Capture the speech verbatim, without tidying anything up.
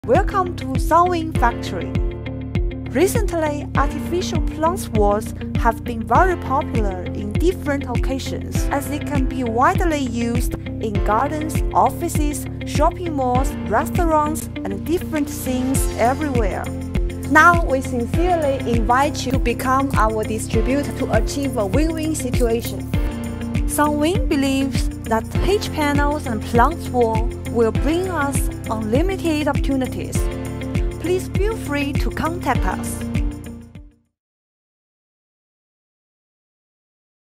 Welcome to Sunwing Factory. Recently, artificial plant walls have been very popular in different occasions as they can be widely used in gardens, offices, shopping malls, restaurants, and different scenes everywhere. Now we sincerely invite you to become our distributor to achieve a win-win situation. Sunwing believes that hedge panels and plant wall will bring us unlimited opportunities. Please feel free to contact us.